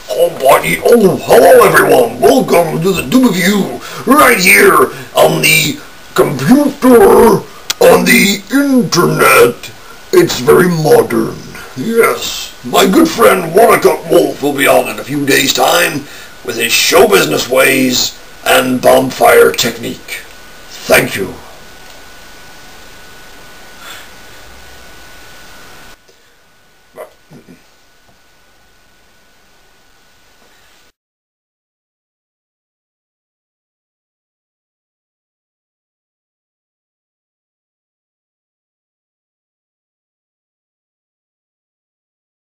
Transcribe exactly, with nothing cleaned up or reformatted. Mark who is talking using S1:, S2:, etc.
S1: Oh, buddy. Oh, hello, everyone. Welcome to the Dubaview right here on the computer, on the internet. It's very modern. Yes. My good friend Wannacut Wolf will be on in a few days' time with his show business ways and bonfire technique. Thank you.